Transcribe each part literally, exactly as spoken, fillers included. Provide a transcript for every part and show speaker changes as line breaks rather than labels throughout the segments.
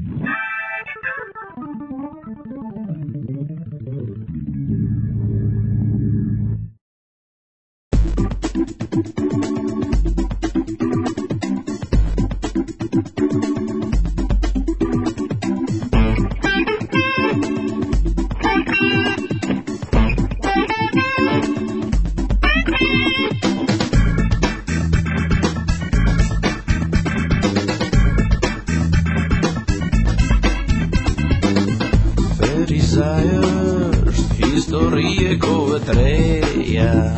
Вырезаешь истории коватрея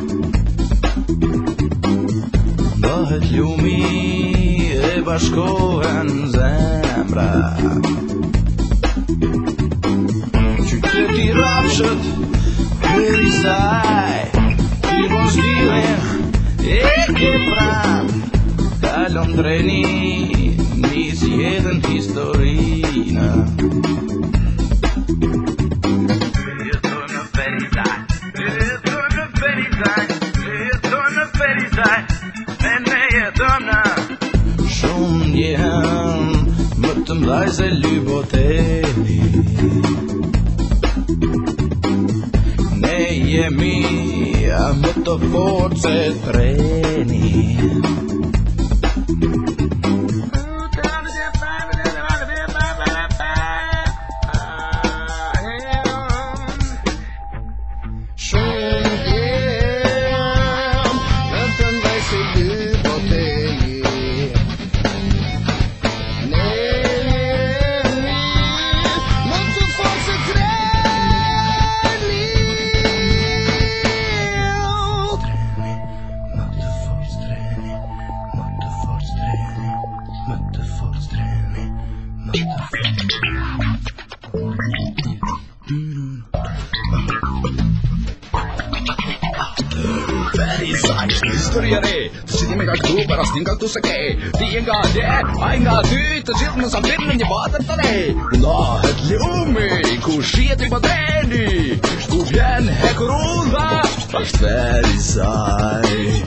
Багать люми е башковен земра Чуть ти рапшат вырезай И возгилех еке прам Талом дрени низ еден историна Schon gern mit dem leise Lüboteni Nej mia mit der forze treni
Historiere, сидим как туба, растем как тусаке. Ты инга де, а инга ты, то жил на забирно не вататале. Но люми, куши ты бодени, купен хекуруда, веризай.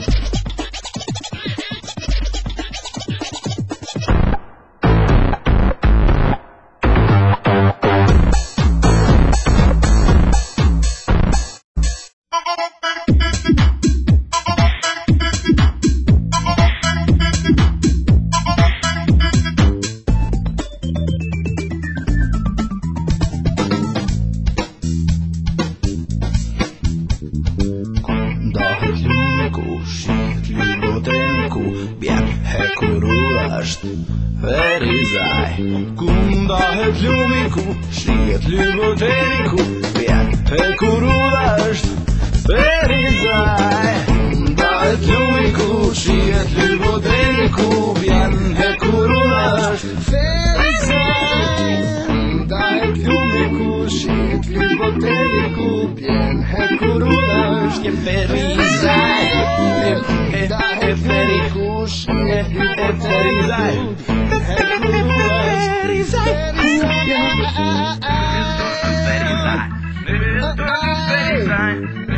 Вырезай, кунда люмику, шиет люботенику, вверх курудаш. Вырезай, да люмику, шиет люботенику, вверх курудаш. Вырезай, да люмику, шиет люботенику, вверх курудаш. Вырезай, да люмику, шиет люботенику. Very